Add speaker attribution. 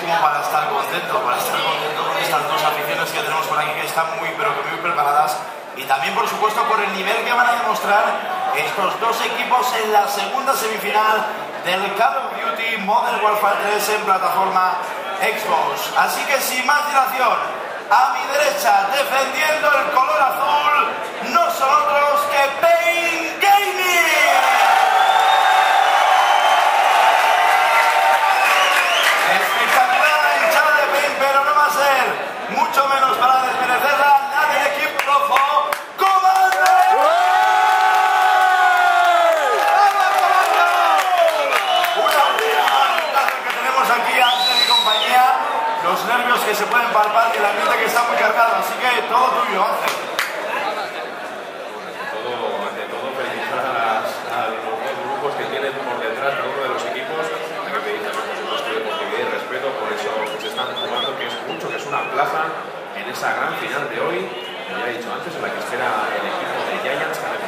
Speaker 1: Como para estar contento con estas dos aficiones que tenemos por aquí que están muy pero que muy preparadas, y también por supuesto por el nivel que van a demostrar estos dos equipos en la segunda semifinal del Call of Duty Modern Warfare 3 en plataforma Xbox. Así que sin más dilación, a mi derecha, defendiendo el color azul, no son otros que Pain Gaming. Mucho menos para desmerecerla, la del equipo rojo, ¡Comando! Una última que tenemos aquí, Ángel y compañía, los nervios que se pueden palpar y el ambiente que está muy cargado, así que todo tuyo, Ángel.
Speaker 2: Ante todo, felicitar a los dos grupos que tienen por detrás cada uno de los equipos, a que pedir también, por supuesto, deportividad y respeto por eso que se están jugando, que es mucho, que es una plaza en esa gran final de hoy, como ya he dicho antes, en la que espera el equipo de Giants, que